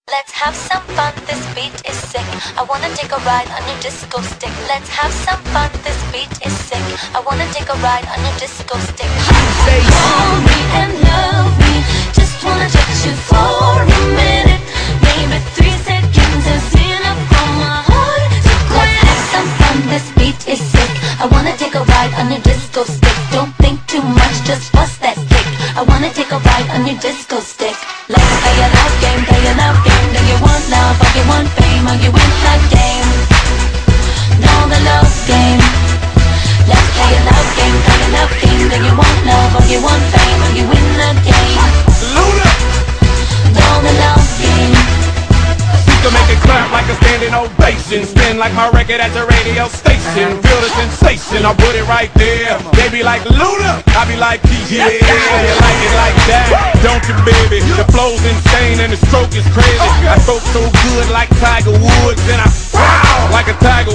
Let's have some fun, this beat is sick. I wanna take a ride on your disco stick. Let's have some fun, this beat is sick. I wanna take a ride on your disco stick. Say hold me and love me. Just wanna touch you for a minute. Maybe 3 seconds is enough for my heart to quit. Let's have some fun, this beat is sick. I wanna take a ride on your disco stick. Don't think too much, just bust that stick. I wanna take a ride on your disco stick. Let's play a love game, play a love game. Do you want love or you want fame? Or you win the game? Know the love game. Let's play a love game, play a love game. Do you want love or you want fame? Or you win the game? Luna! Know the love game. To make it clap like a standing ovation. Spin like my record at the radio station. Feel the sensation, I put it right there. They be like Luna, I be like yeah. You like it like that, don't you baby? The flow's insane and the stroke is crazy. I stroke so good like Tiger Woods. And I wow like a tiger